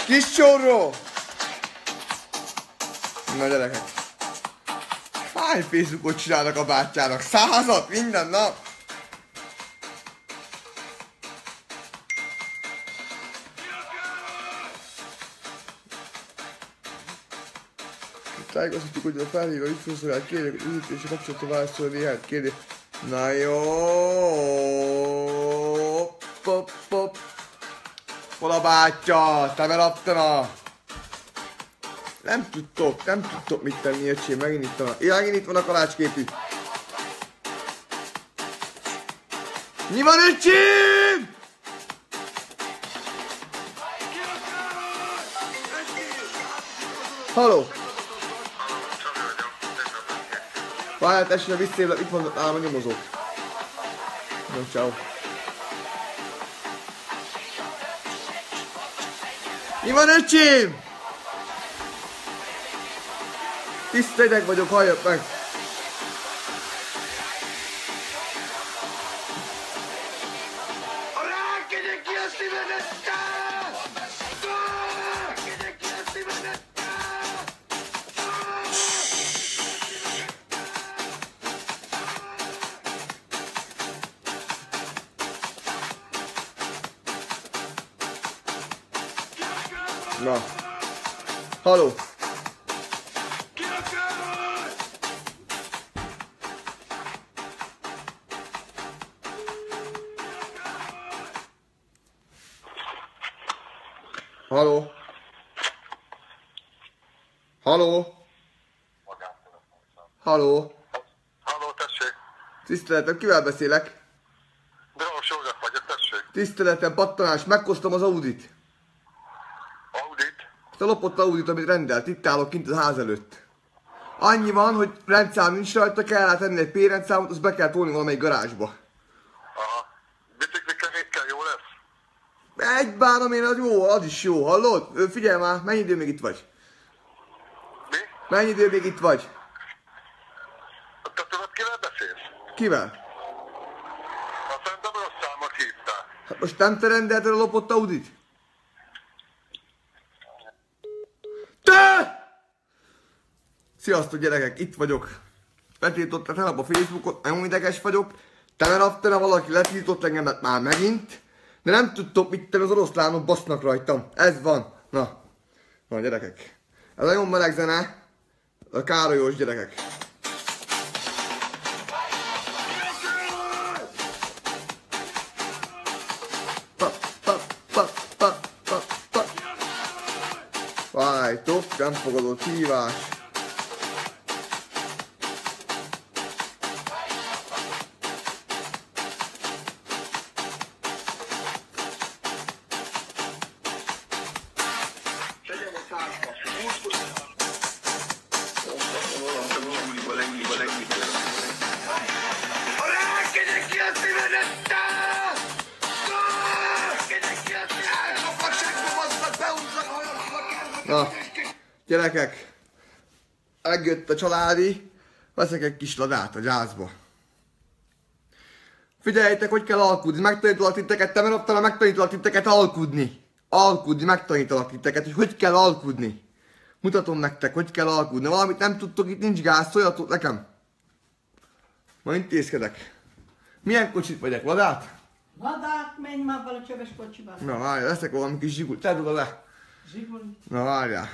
Kis csorró! Na gyerekek. Hány Facebookot csinálnak a bátyjának? 100-at minden nap? Tájékoztatjuk, hogy a felhívó ügyfőszolgálat kérjük, hogy ügyítési kapcsolatban válaszolja néhány kérdés. Na jó. Pop, pop. Hol a bátya? Te belaptana? Nem tudtok mit tenni, öcsém, megint itt van a kalácsképű. Mi van, öcsém? Halló? Várjál, tessék, a visszaélek, itt van nálam a nyomozók. No, ciao. Mi van, öcsém? Tiszta ideg vagyok, halljak meg! Na. Halló! Halló? Halló? Halló? Halló, tessék! Tiszteletem, kivel beszélek? Dragos József vagyok, tessék! Tiszteletem, pattanás, megkoztam az Audit. Audit? Ezt a lopott Audit, amit rendelt, itt állok kint a ház előtt. Annyi van, hogy rendszám nincs rajta, kell rá tenni egy P-rendszámot, azt be kell tolni valamelyik garázsba. Aha. Biciklikkel jó lesz? Egy bánom én, az jó, az is jó, hallod? Figyelj már, mennyi idő még itt vagy? Mi? Mennyi idő még itt vagy? Te tudod, kivel beszélsz? Kivel? Szerintem rossz számot hívtál. Hát most nem te rendelted a lopott Audit? Te! Sziasztok gyerekek, itt vagyok. Betiltottak tegnap a Facebookot, nagyon ideges vagyok. Tegnap valaki letiltott engemet már megint. De nem tudtok mit tenni, az oroszlánok basznak rajtam. Ez van. Na gyerekek. Ez nagyon meleg zene. A Károlyos gyerekek. Vájtok, nem fogadott hívás. Na, gyerekek, megjött a családi, veszek egy kis ladát a gyászba. Figyeljétek, hogy kell alkudni, megtanítalak titeket, te menoptelen megtanítalak titeket alkudni. Alkudni, megtanítalak titeket, hogy kell alkudni. Mutatom nektek, hogy kell alkudni. Valamit nem tudtok, itt nincs gáz, szóljatok nekem. Ma intézkedek. Milyen kocsit vegyek, ladát? Ladát, menj már bele a csöves kocsiba. Na várjál, leszek valami kis zsigul, tedd oda le. Zsiguli. Na várjál.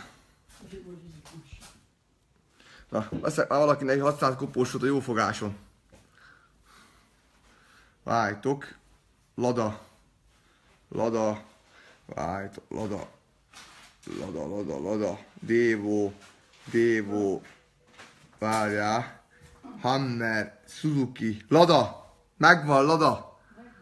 Na, veszek már valakinek egy 600 kopósot a jófogáson. Várjtok. Lada. Várjtok, lada. Devo. Várjál. Hammer, Suzuki. Lada. Megvan, Lada.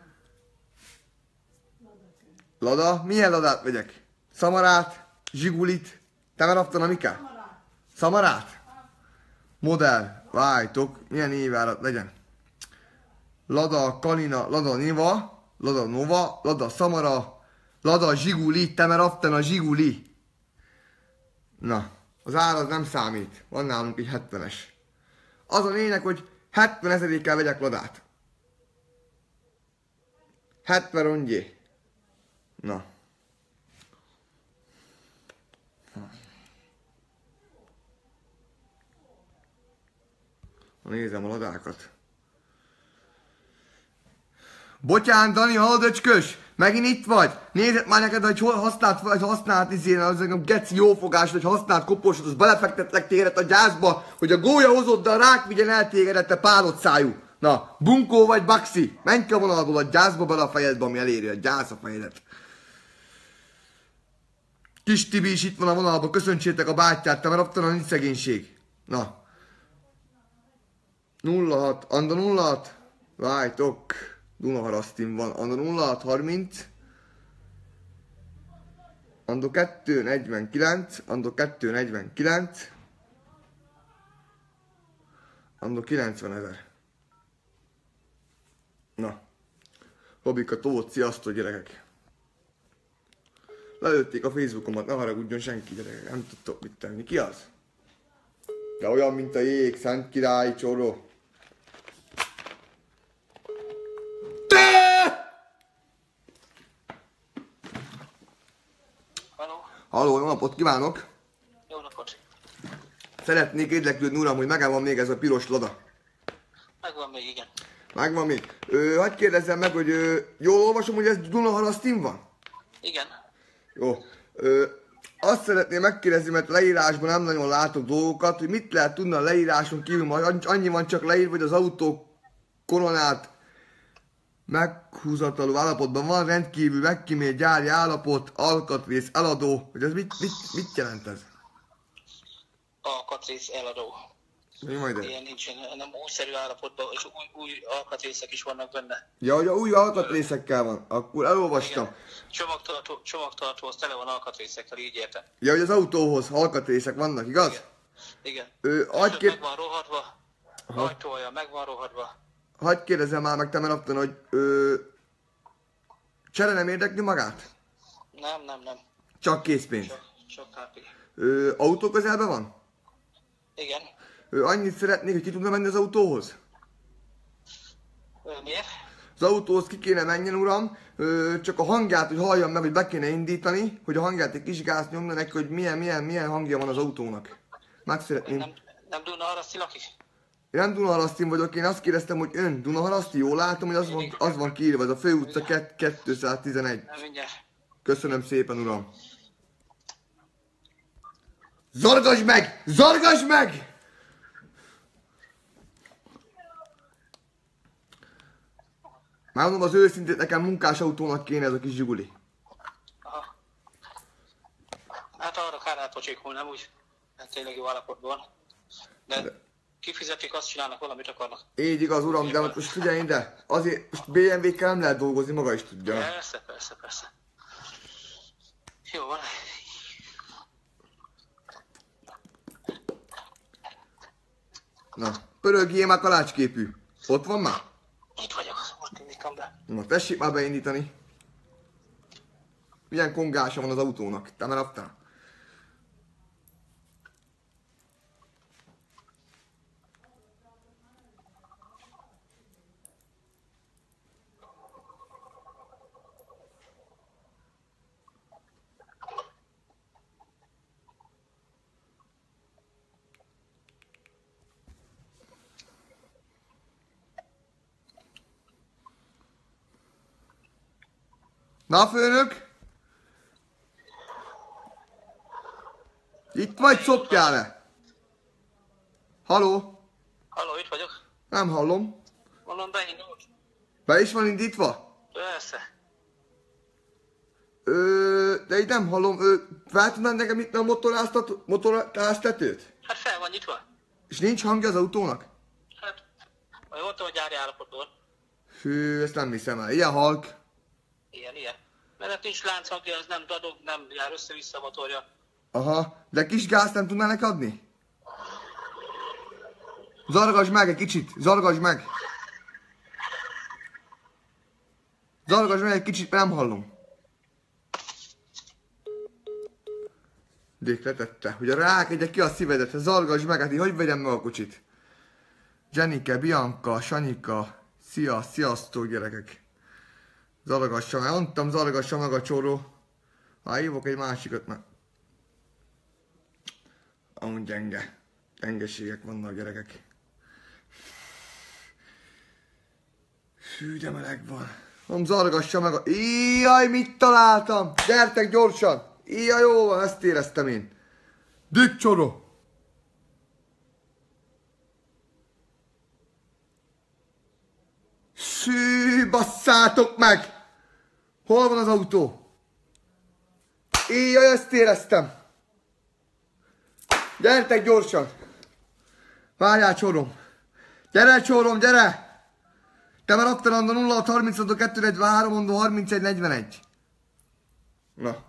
Lada? Milyen ladát vegyek? Szamarát? Zsigulit? Te már adtad a Mikát? Szamarát? Modell. Várjtok. Milyen évárat legyen? Lada, Kalina, Lada Niva, Lada Nova, Lada Samara, Lada Zsiguli, te már adtad a Zsiguli. Na, az ár az nem számít. Van nálunk egy 70-es. Az a lényeg, hogy 70 000-kel vegyek Ladát. 70 rongyé. Na. Nézem a ladákat. Bocsán, Dani, hallod, öcskös? Megint itt vagy? Nézd már neked, hogy használt az a geci jófogás, hogy használt koporsot, az belefektetlek téged a gyászba, hogy a gólya hozott, de a rák vigyen el tégedet, te pálott szájú. Na, bunkó vagy baxi? Menj ki a vonalból a gyászba bele a fejedbe, ami eléri a gyász a fejedet. Kis Tibi is itt van a vonalban, köszöntsétek a bátyját, te már raptalan nincs szegénység. Na. 06, Anda 06? Várjtok. Dunaharasztin van, Anda 06, 30. Anda 2, 49. Anda 2, 49. Anda 90 000. Na. Robika Tóth, sziasztok gyerekek. Lelőtték a Facebookomat, ne haragudjon senki gyerekek, nem tudtok mit tenni. Ki az? De olyan, mint a jég, Szent Király Csoró. Halló, jó napot kívánok! Jó napot! Szeretnék érdeklődni, uram, hogy megvan még ez a piros lada. Megvan még, igen. Megvan még. Hadd kérdezzem meg, hogy jól olvasom, hogy ez Dunaharasztin van? Igen. Jó. Azt szeretném megkérdezni, mert leírásban nem nagyon látok dolgokat, hogy mit lehet tudni a leíráson kívül, majd annyi van csak leírva, hogy az autó koronát meghúzatalú állapotban van, rendkívül megkímélt gyári állapot, alkatrész eladó, hogy ez mit jelent ez? Alkatrész eladó. Mi majd ez? Ilyen nincsen, nem újszerű állapotban, és új alkatrészek is vannak benne. Ja, hogy a új alkatrészekkel van, akkor elolvastam. Igen. Csomagtartó, az tele van alkatrészekkel, így értem. Ja, hogy az autóhoz alkatrészek vannak, igaz? Igen. Igen. Meg van rohadva, ajtója meg van rohadva. Hadd kérdezem már meg te menapton, hogy csere nem érdekli magát? Nem. Csak készpénz. Csak HP. Autó közelben van? Igen. Annyit szeretnék, hogy ki tudna menni az autóhoz? Miért? Az autóhoz ki kéne menjen, uram, csak a hangját, hogy halljam meg, hogy be kéne indítani, hogy a hangját egy kis gázt nyomna neki, hogy milyen hangja van az autónak. Meg szeretném. Nem Dunaharaszti lakik? Én nem Dunaharasztin vagyok, én azt kérdeztem, hogy ön Dunaharaszti, jól látom, hogy az van kiírva, ez a főutca 211. Mindjárt. Köszönöm szépen, uram. Zorgasd meg! Zorgasd meg! Már mondom az őszintét, nekem munkásautónak kéne ez a kis zsiguli. Aha. Hát arra kár átpocsékolni, nem úgy. Hát tényleg jó állapotban van. De kifizetik, azt csinálnak, valamit akarnak. Így igaz, uram, de most figyelj ide, azért most BMW-kkel nem lehet dolgozni, maga is tudja. Persze. Jó van. Na, pörögjél már kalácsképű. Ott van már? Itt vagyok, most indítom be. Na, tessék már beindítani. Milyen kongása van az autónak? Te már raftál? Na, főnök? Itt vagy, szopjál le? Haló? Halló, itt vagyok. Nem hallom. Mondom, beindult. Be is van indítva? Persze. De így nem hallom. Fel tudnád nekem itt a motoráztetőt? Hát fel van nyitva. És nincs hangja az autónak? Hát, majd mondtam, hogy gyári állapotban. Hű, ezt nem hiszem el. Ilyen halk. Ilyen. Mert hát nincs lánchangja, az nem dadog, nem jár össze-vissza a motorja. Aha, de kis gázt nem tudnának adni? Zargasd meg egy kicsit, zargasd meg! Zargasd meg egy kicsit, nem hallom. Dék letette, hogy a rákegye ki a szívedet, zargasd meg, hát így hogy vegyem meg a kocsit? Jenike, Bianca, Sanyika, sziasztok gyerekek! Zargassa meg, mondtam, zargassa meg a csóró. Hívok egy másikat, mert... Amúgy gyengeségek vannak gyerekek. Fű, de meleg van. Nem zargassa meg a... Íjjaj, mit találtam? Gyertek gyorsan! Íjjaj, jó van, ezt éreztem én. Diccsoro! Szű, basszátok meg! Hol van az autó? Íjjaj, ezt éreztem. Gyertek gyorsan! Várjál, csorom! Gyere, csorom, gyere! Te már adtad a 0630-243, mondom 3141. Na.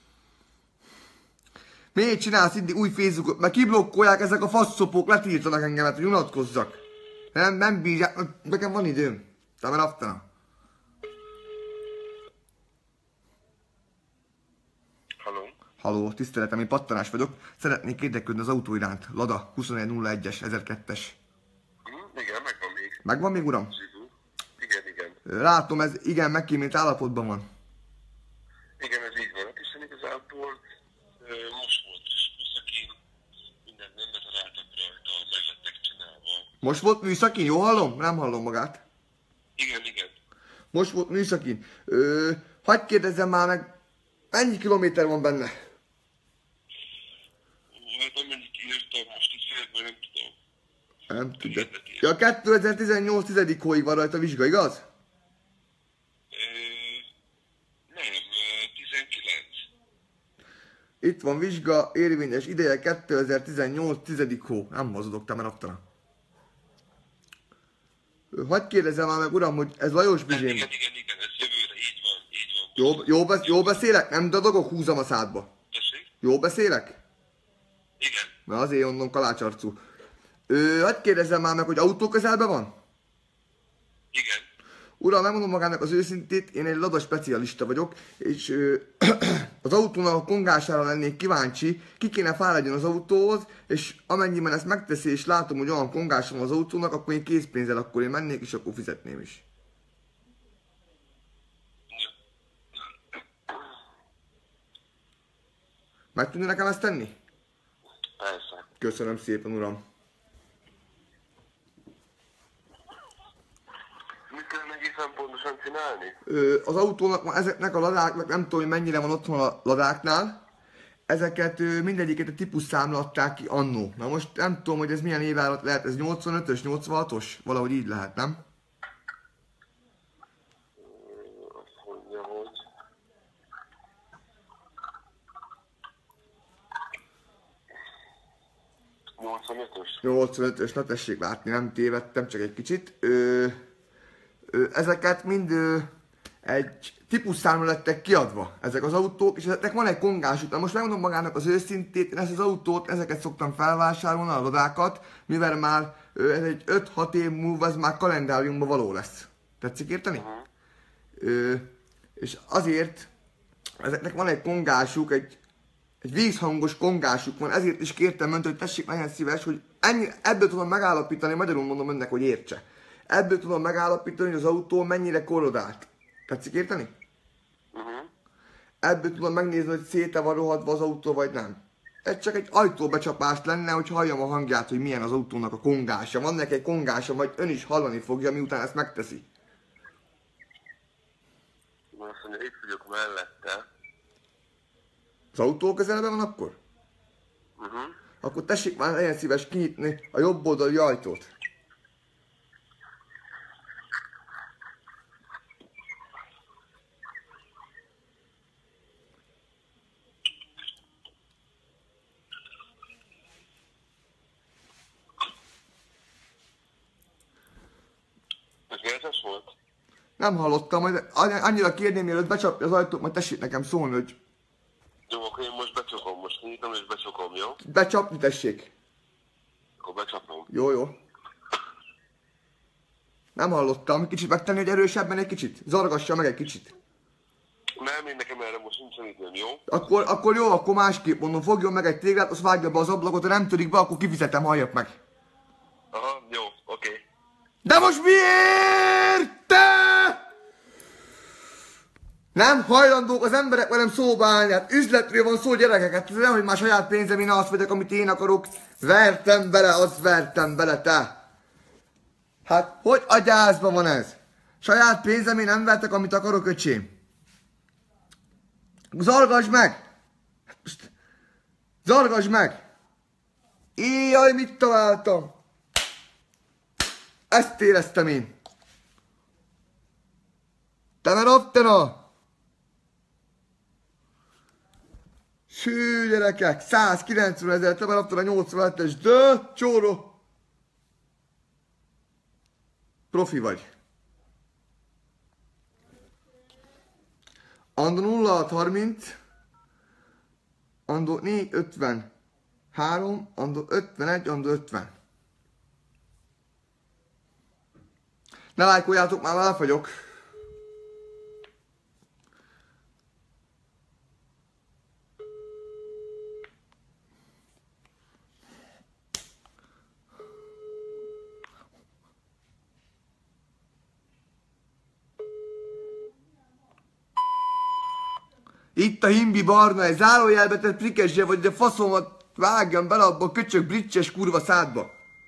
Miért csinálsz itt új Facebookot? Mert kiblokkolják ezek a faszopók, letiltanak engemet, hogy unatkozzak. Nem bírják, nekem van időm. Te már adtad. Haló? Haló, tiszteletem, én Pattanás vagyok. Szeretnék érdeklődni az autó iránt. Lada 2101-es, 1002-es. Igen, megvan még. Megvan még, uram? Zsigu. Igen. Látom, ez igen megkímélt állapotban van. Igen, ez így van. Hiszen igazából most volt műszakin, mindent nem betaláltak rajta, meg lettek csinálva. Most volt műszakin? Jól hallom? Nem hallom magát. Igen. Most volt műszakin. Hadd kérdezzem már meg, mennyi kilométer van benne? Hát amennyit írtam most itt félből, nem tudom. Nem tudja. Ja, 2018 10. hóig van rajta vizsga, igaz? Nem, 19. Itt van vizsga, érvényes ideje 2018 10. hó. Nem hazudok, te már adtana. Hadd kérdezzem már meg, uram, hogy ez Lajos Bizsém. Igen, ez jövőre, így van. Jó beszélek? Nem dadogok, húzom a szádba. Tessék? Jó beszélek? Igen. Na azért mondom, kalácsarcú. Hadd kérdezzem már meg, hogy autó közelben van? Igen. Uram, megmondom magának az őszintét, én egy Lada specialista vagyok, és az autónak a kongására lennék kíváncsi, ki kéne fáradjon az autóhoz, és amennyiben ezt megteszi, és látom, hogy olyan kongása van az autónak, akkor én készpénzzel akkor én mennék, és akkor fizetném is. Meg tudni nekem ezt tenni? Persze. Köszönöm szépen, uram. Mit kellene egészen pontosan csinálni? Az autónak, ezeknek a ladáknak, nem tudom, hogy mennyire van otthon a ladáknál, ezeket mindegyiket a típusszámra adták ki annó. Na most nem tudom, hogy ez milyen évárat lehet, ez 85-ös, 86-os? Valahogy így lehet, nem? Azt mondja, hogy... 85-ös, na tessék látni, nem tévedtem, csak egy kicsit. Ezeket mind egy típusszámra lettek kiadva, ezek az autók, és ezeknek van egy kongásuk. Na most megmondom magának az őszintét, én ezt az autót, ezeket szoktam felvásárolni, a ladákat, mivel már ez egy 5-6 év múlva ez már kalendáriumban való lesz. Tetszik érteni? És azért ezeknek van egy kongásuk, egy vízhangos kongásuk van, ezért is kértem önt, hogy tessék, legyen szíves, hogy ebből tudom megállapítani, magyarul mondom önnek, hogy értse. Ebből tudom megállapítani, hogy az autó mennyire korrodált. Tetszik érteni? Ebből tudom megnézni, hogy széte van rohadva az autó, vagy nem. Ez csak egy ajtóbecsapás lenne, hogy halljam a hangját, hogy milyen az autónak a kongása. Van neki egy kongása, majd ön is hallani fogja, miután ezt megteszi. Azt mondja, itt vagyok mellette. Az autó közelben van akkor? Akkor tessék már, legyen szíves kinyitni a jobb oldali ajtót. Tökéletes volt? Nem hallottam, hogy annyira kérném, mielőtt becsapja az ajtót, majd tessék nekem szólni, hogy Jó, akkor én most becsukom, most nyitom és becsukom, jó? becsapni tessék. Akkor becsapom. Jó. Nem hallottam, kicsit megtenni, hogy erősebben egy kicsit. Zargassa meg egy kicsit. Nem, én nekem erre most nincsen időm, jó? Akkor jó, akkor másképp mondom, fogjon meg egy téglát, azt vágja be az ablakot, ha nem törik be, akkor kifizetem, halljak meg. Aha, jó, oké. De most miért te? Nem hajlandók az emberek velem szóba állni, hát üzletről van szó, gyerekeket, ez nem, hogy már saját pénzem, én azt vagyok, amit én akarok. Vertem bele, te. Hát, hogy a gyászban van ez? Saját pénzemén nem vettek, amit akarok, öcsém. Zargass meg! Zargass meg! Éjjaj, mit találtam! Ezt éreztem én. Te már aptena! Sű, gyerekek, 190 000, te már aptena 87-es, de csóró! Profi vagy. Andó 0630, Andó 453, Andó 51, Andó 50. Ne lájkoljátok, már elfogyok. Itt a himbi barna, egy zárójelbe tett prikesje vagy, de faszomat vágjam bele abba a köcsög bricses kurva szádba.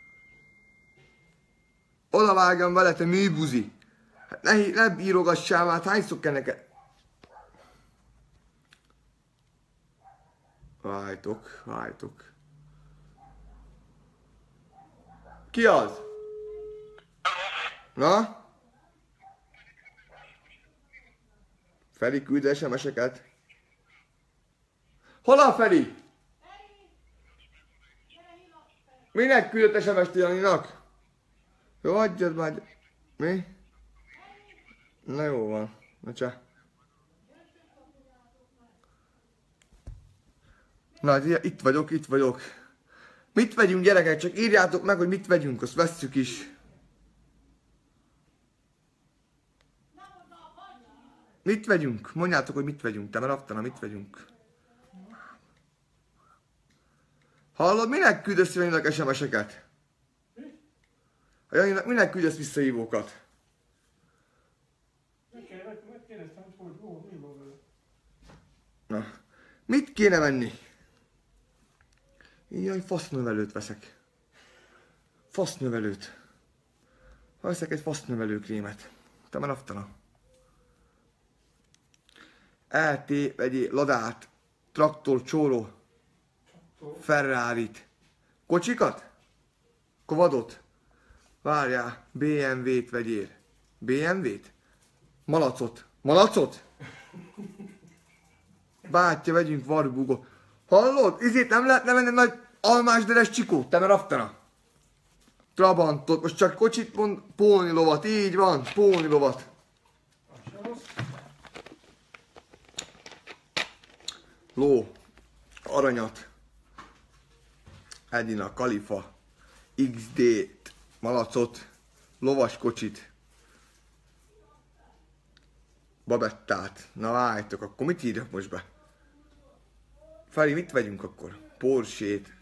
Oda vágjam vele, te műbuzi. Hát ne írogassál már, hát hányszor kell neked? Váltok. Ki az? Na? Feri küld SMS-eket. Hol a Feri? Minek küldött SMS-t Janinak? Jó, adjad már. Mi? Na jó van. Na csá. Na, itt vagyok. Mit vegyünk, gyerekek? Csak írjátok meg, hogy mit vegyünk, azt vesszük is. Mit vegyünk? Mondjátok, hogy mit vegyünk. Te már aftana, mit vegyünk? Hallod, minek küldesz Janinak SMS-eket? A Janinak minek küldesz visszahívókat? Megkérdeztem, hogy mi van vele. Na, mit kéne venni? Jaj, fasznövelőt veszek. Fasznövelőt. Veszek egy fasznövelőkrémet. Te már aftana. LT, vegyél ladát, traktor, csóró, Ferrarit. Kocsikat? Kovadot? Várjál, BMW-t vegyél. BMW-t? Malacot? Bátya, vegyünk Warburgot. Hallod? Izét nem lehetne venni nagy almásderes csikót, te mert aftana. Trabantot, most csak kocsit mond, pónilovat, így van, pónilovat. Ló, aranyat, Edina, Kalifa, XD-t, malacot, lovaskocsit, babettát. Na várjátok, akkor mit írjak most be? Feri, mit vegyünk akkor? Porsét.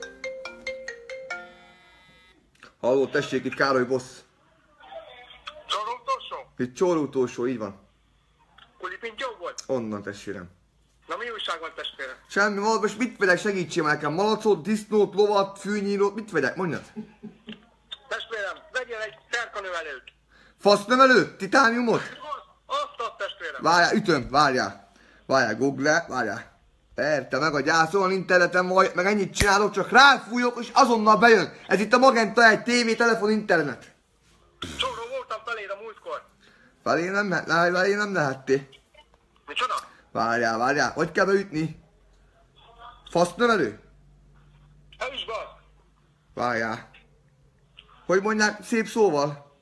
Halló, tessék, itt Károly Bossz. Csóró utolsó? Itt Csóró utolsó, így van. Kulipintyó volt? Onnan, testvérem. Na mi újság van, testvérem? Semmi, most mit vegyek, segítsél már nekem. Malacot, disznót, lovat, fűnyírót, mit vegyek, mondjad? Testvérem, vegyél egy szerkanövelőt. Fasznövelőt? Titániumot? Azt, testvérem. Várjál, ütöm, várjál. Várjál, Google, várjál. Érte meg a gyászon, interneten vagy, meg ennyit csinálok, csak ráfújok, és azonnal bejön. Ez itt a Magenta egy tévé, telefon, internet. Csóró, voltam feléd a múltkor. Felé nem lehettél. Micsoda? Várjál, hogy kell beütni? Fasznövelő? Elüsd be! Várjál. Hogy mondják szép szóval?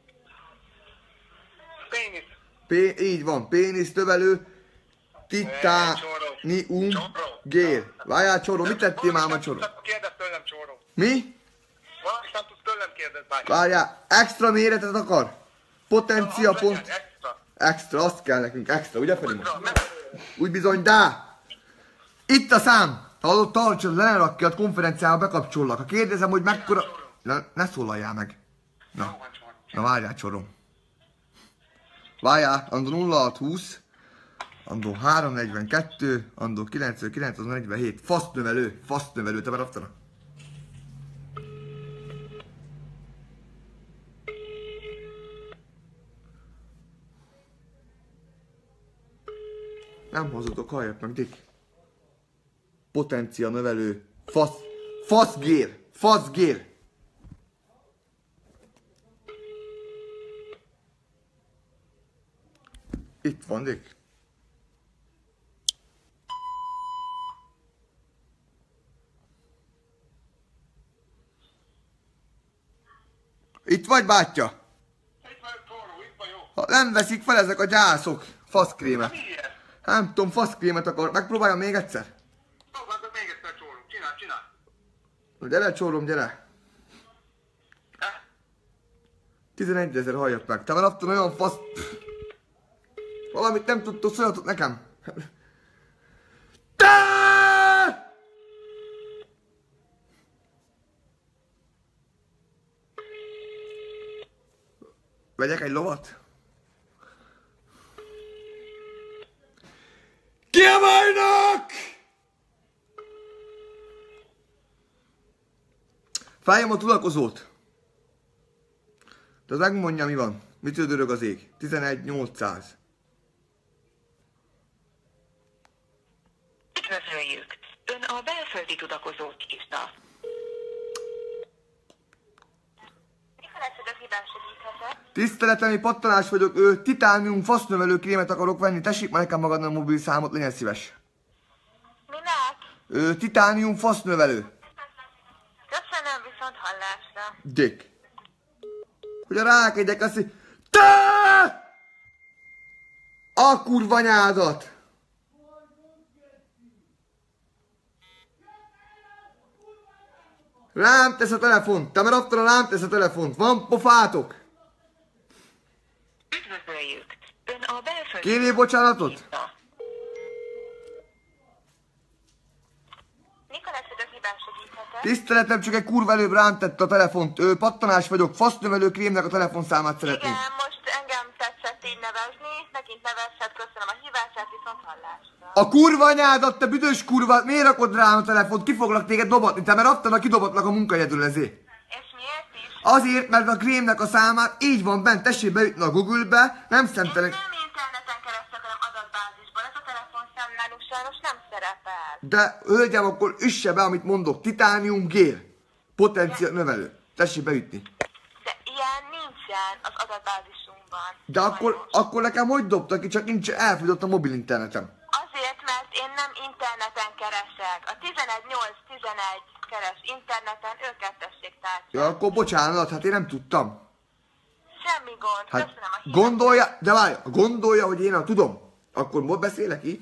Pénisz. Így van, pénisz növelő, titánium, gér. Várjál, Csoró, mit tettél már a Csoró? Kérdezz tőlem, Csóró. Mi? Valamit nem tudsz tőlem kérdezni, bácsi. Várjál, extra méretet akar? Potencia Az pont. legyen, extra. Extra, azt kell nekünk, extra, ugye Feri? Ultra, Úgy bizony, de! Itt a szám! Hallod, tartsad le, ne rakj ki, a konferenciába bekapcsollak. Ha kérdezem, hogy mekkora... Ne szólaljál meg. Na várjál, Csorom. Várjál, Andó 0620, Andó 342, Andó 947. Fasznövelő, te már raftana. Nem hazudok, halljak meg, Dick. Potencia növelő. Faszgér. Faszgér. Itt van, Dick. Itt vagy, bátyja? Itt vagyok, Csóró, itt vagyok. Ha nem veszik fel ezek a gyászok faszkrémet. Miért? Nem tudom, faszkrémet akar. Megpróbáljam még egyszer? Próbáltok még egyszer, Csóró. Csinál. Gyere, csórom, gyere. 11 000 halljak meg. Te már adtad olyan fasz... Valamit nem tudtok, szóljatok nekem. Te! Vegyek egy lovat? Ki a bajnok? Fájjam a tudakozót. De az megmondja, mi van. Mitől dörög az ég? 11.800. Üdvözöljük! Ön a belföldi tudakozót hívta. Tiszteletemi pattanás vagyok, titánium fasznövelő krémet akarok venni. Tessék már nekem magadnak a mobil számot, legyen szíves. Minek? Titánium fasznövelő. Köszönöm, viszont hallásra. Dick. Hogy a rákegyek azt, hogy... Te! A kurva nyádat! Rám tesz a telefont! Te már adtad, rám tesz a telefont! Van pofátok! Üdvözöljük! Ön a belföldi... Kérjél bocsánatot? Nikolás, a hibán segíthetek? Tiszteletem, csak egy kurva előbb rám tett a telefont. Pattanás vagyok, fasznövelő krémnek a telefonszámát szeretném. Igen, most engem tetszett így nevezni, megint nevezhet, köszönöm a hívását, viszont hallásra. A kurva anyádat, te büdös kurva, miért rakod rám a telefont? Ki foglak téged dobatni? Te mert adtad, kidobatlak a munkahelyedről ezért. És miért is? Azért, mert a krémnek a számát így van bent, tessék beütni a Google-be, nem Én szemtelen... nem interneten keresztül, hanem adatbázisban. Ez a telefonszám nálunk sajnos nem szerepel. De, hölgyem, akkor üsse be, amit mondok. Titánium gér. Potencia növelő. Tessék beütni. De ilyen nincsen az adatbázisunkban. De akkor nekem hogy dobtak ki, csak nincs elfogyott a mobil internetem. Azért, mert én nem interneten keresek. A 11.8.11 keres interneten, őket tessék tárgyalni. Ja, akkor bocsánat, hát én nem tudtam. Semmi gond, Hát köszönöm a hívást. gondolja, de várj, gondolja, hogy én tudom. Akkor most beszélek így?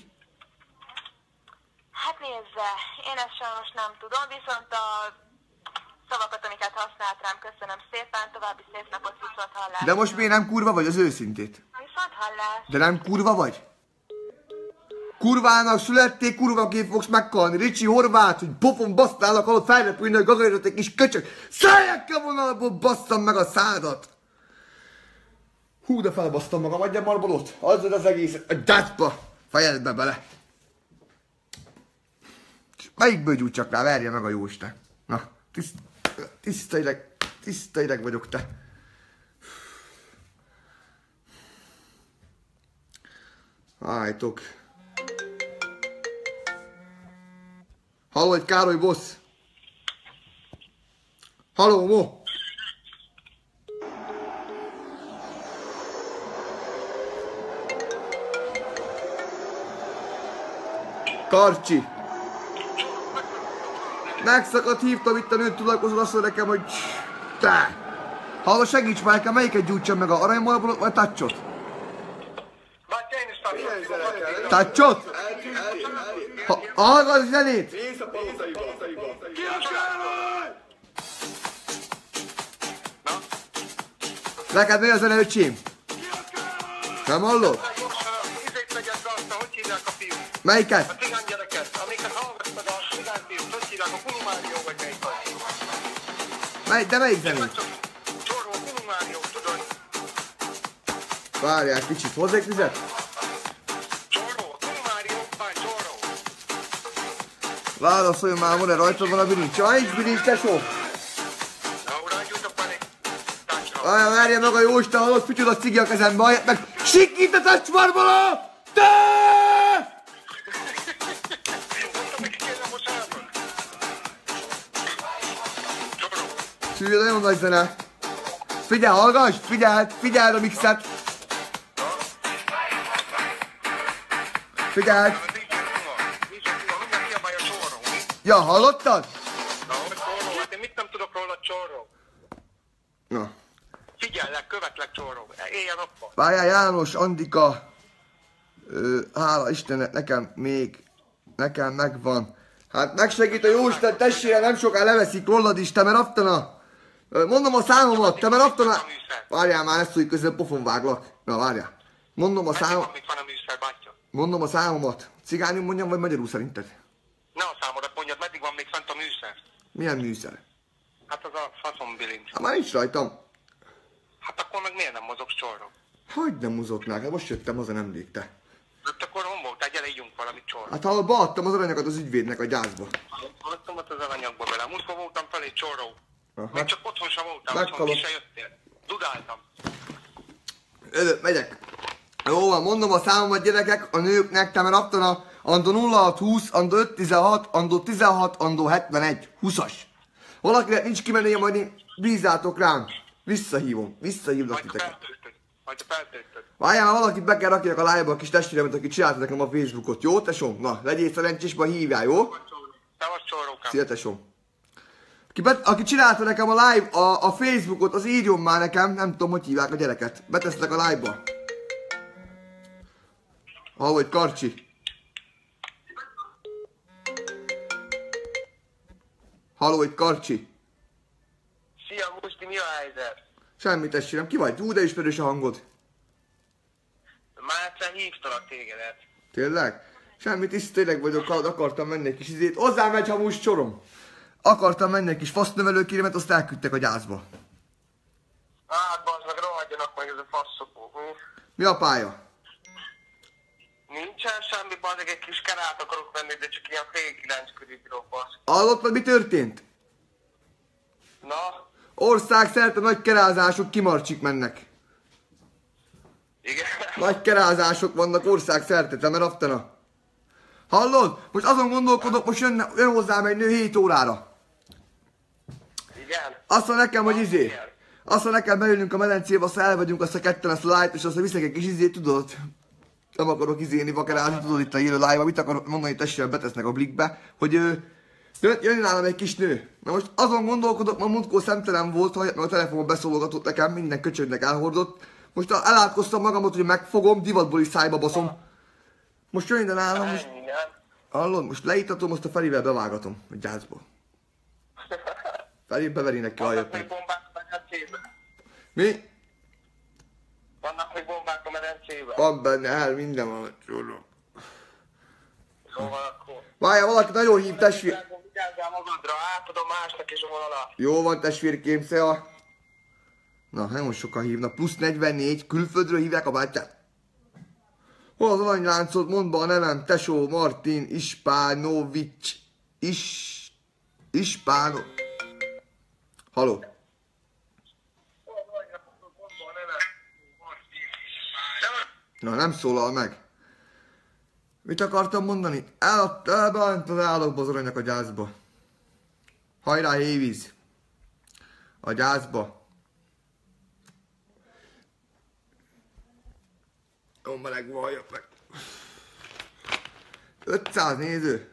Hát nézze, én ezt sajnos nem tudom, viszont a szavakat, amiket használt rám, köszönöm szépen, további szép napot, viszont hallás. De most miért nem kurva vagy, az őszintét? Viszont hallás. De nem kurva vagy? Kurvának születtél, kurvaként fogsz meghalni. Ricsi Horváth, hogy pofon basztálnak, alatt felrepülni, hogy gagaridott egy kis köcsök. Szállják a vonalból, basszam meg a szádat! Hú, de felbasztam magam, adjam marbolót. Azzad az egészet, a dátba, fejedbe bele. Melyikből gyújtsak rá, verje meg a jóisten. Na, tiszta ideg vagyok, te. Álltok. Halló, egy Károly boss. Halló, Mo. Karcsi. Megszakadt, hívtam itt a nőt, tudakozol, azt mondja nekem, hogy te. Halló, segíts már nekem, melyiket gyújtsam meg, a aranymarbolot vagy a touchot? Bátyja, én is tartom. Touchot? Hallgass zenét! Mész a palotaiba. Ki a Károly? Na? Neked mi a zene, öcsém? Nem hallod? Izét megyek be azt, hogy hívják a fiú? Melyiket? A cigány gyereket, amiket hallgattad a cigány fiút, hogy hívják a Kulumárió vagy melyik vagy? De melyik zenét? Csoró, Kulumárió, tudod? Várjál kicsit, hozzá egy vizet? Csoró, Kulumárió, vagy Csoró? Válaszoljon már, van-e rajtad van a bilincs? Ja, nincs bilincs, tesó! Na, uram, gyújtok már egy tácsra. Várjál meg a jóisten, hallod, fütyöd a cigi a kezembe, halljad meg! Sikít a touch marboló! Te! Hű, nagyon nagy zene. Figyelj, hallgass, figyeld a mixet. Figyeld. Ja, hallottad? Na, hogy csóró? Hát én mit nem tudok róla, csóró? Na. Figyellek, követlek, csóró. Éjjel-nappal. Várjál, János, Andika. Hála Istennek, nekem megvan. Hát megsegít a Jóisten testére, nem soká leveszik rólad is, te mert aftana. Mondom a számomat, te mert aftana. Várjál már, ezt úgy közben pofon váglak. Na várjál. Mondom a számomat. Mit van a műszer, bátya? Mondom a számomat. Cigányul mondjam, vagy magyarul szerinted? Ne a számodat mondjad, meddig van még fent a műszer? Milyen műszer? Hát az a faszombilincs. Hát már nincs rajtam. Hát akkor meg miért nem mozogsz, csóró? Hogy nem mozognák? Hát most jöttem haza nemrég, te. Hát akkor hol voltál, gyere ígyunk valamit, csóró. Hát ha beadtam az aranyakat az ügyvédnek a gyászba. Hallottam ott az aranyagba bele. Múltkor voltam felé, csóró. Aha. Még csak otthon sem voltam, Meghalok. otthon ki se jöttél. Dudáltam. Megyek. Jó van, mondom a számomat, gyerekek, a nőknek, te mert attana, andó 0620, andó 516, andó 16, andó 71, 20-as. Valakinek nincs kimenője, majd bízzátok rám. Visszahívlak Majd titeket. feltöltöd. Várjál, már valakit be kell rakjak a live-ba, a kis testvéremet, aki csinálta nekem a Facebookot. Jó, tesom? Na, legyél szerencsés, majd hívjál, jó? Szevasz, csórókám. Szia, tesom. Aki csinálta nekem a live, a Facebookot, az írjon már nekem, nem tudom, hogy hívják a gyereket. Betesznek a live-ba. Ahogy Karcsi. Halló, itt Karcsi. Szia, Musti, mi a helyzet? Semmit testvérem, ki vagy? Ú, de ismerős a hangod. Már egyszer hívtalak tégedet. Tényleg? Semmit is, tényleg vagyok, akartam menni egy kis izét. Hozzám egy hamus csorom. Akartam menni egy kis fasznevelőkéremet, azt elküldtek a gyászba. Hát, bazd meg, rohadjanak meg ez a faszopó. Mi a pálya? Nincsen semmi, bazd meg, egy kis kerát akarok venni, de csak ilyen fél 9 körül basz. Hallottad, mi történt? Na? Országszerte nagy kerázások kimarcsik mennek. Igen. Nagy kerázások vannak országszerte, te mert aftana. Hallod? Most azon gondolkodok, most jön hozzám egy nő 7 órára. Igen. Azt mondja nekem, hogy azt mondja nekem, beülünk a medencébe, aztán elvegyünk azt a ketten, azt a light, és aztán viszek egy kis izét, tudod? Nem akarok izélni, vakerázni, tudod itt a élő live-ba, mit akarok mondani, hogy testvérem betesznek a blikbe, hogy jön nálam egy kis nő. Na most azon gondolkodok, ma múltkor szemtelen volt, hogy a telefonon beszólogatott nekem, minden köcsögnek elhordott. Most elátkoztam magamot, hogy megfogom, divatból is szájba baszom. Most jön ide nálam, most... Hallod, most leítatom, azt a Ferivel bevágatom, a gyászból. Feri beveri neki a Vannak hajat. még bombák a medencébe? Mi? Vannak még bombák a medencébe? Van benne, minden van. Jó van akkor. Várjál, valaki nagyon hív, testvér. Vigyázzál magadra, átadom másnak is a vonalat. Jó van, testvérkém, szia. Na, nagyon sokan hívnak. Plusz 44, külföldről hívják a bátyát. Hol az aranyláncod? Mondd be a nevem, tesó, Martin, Ispánovics. Ispáno... Haló. Na, nem szólal meg. Mit akartam mondani? Elbánt az állókba az aranynak a gyászba. Hajrá, hévíz. A gyászba. Jó, meleg van, halljak meg. 500 néző.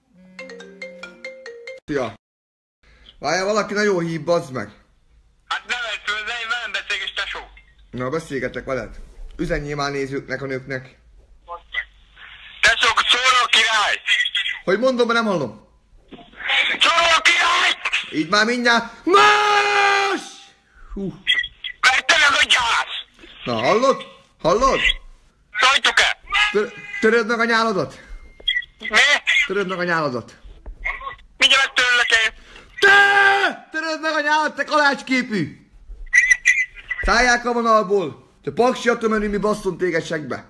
Szia. Várjál, valaki nagyon hív, bazd meg. Hát ne vedd föl, de én velem beszélges, tesó. Na, beszélgetek veled. Üzenjél már nézőknek, a nőknek. Tesó, csóró király! Hogy mondom, nem hallom. Csóró király! Így már mindjárt. Más! Hú. Vette meg a gyász! Na, hallod? Hallod? Szajtuk-e? Töröd meg a nyáladat. Mi? Töröd meg a nyáladat. Mindjárt törlek én. Te! Töröd meg a nyálat, te kalácsképű! Szállják a vonalból! Te paksi atomenő, mi basszom téged segbe!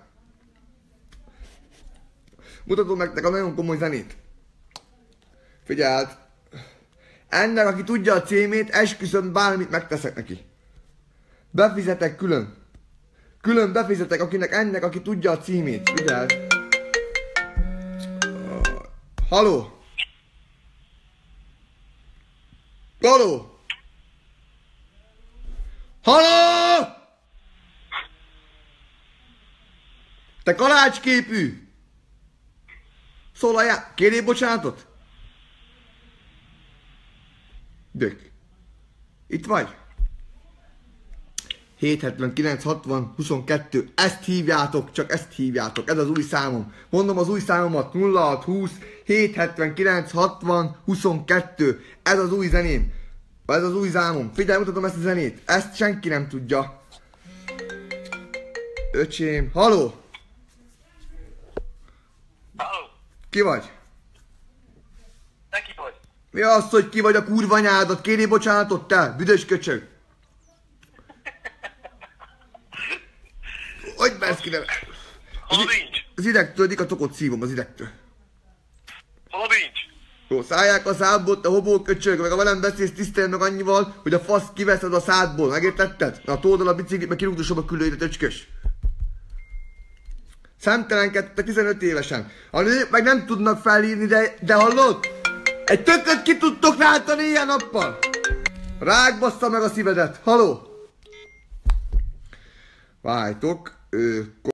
Mutatom nektek a nagyon komoly zenét. Figyeld! Ennek, aki tudja a címét, esküszöm, bármit megteszek neki. Befizetek külön. Külön befizetek akinek ennek, aki tudja a címét. Figyeld! Haló! Haló! Haló! Te kalácsképű! Szólaljál, kérjél bocsánatot? Dök. Itt vagy? 779 60 22. Ezt hívjátok, csak ezt hívjátok. Ez az új számom. Mondom az új számomat. 0620 779 60 22. Ez az új zeném. Ez az új számom. Figyelj, mutatom ezt a zenét. Ezt senki nem tudja. Öcsém. Haló? Halló, Ki vagy? te ki vagy? Mi az, hogy ki vagy a kurva anyádat? Kérjél bocsánatot, te? Büdös köcsög. Hogy mersz ki, nem? Hol a bincs? Az idegtől, a tokot szívom az idegtől. Hol a bincs? Jó, szállják a szádból, te hobó köcsög, meg ha velem beszélsz, tisztelj meg annyival, hogy a fasz kiveszed a szádból, megértetted? Na, told el a biciklit, meg kirúgdosom a küllőjét, öcskös. Szemtelenkedtek 15 évesen. A nők meg nem tudnak felírni, de hallod? Egy tököt ki tudtok váltani ilyen nappal? Rágbassza meg a szívedet, haló? Várjtok,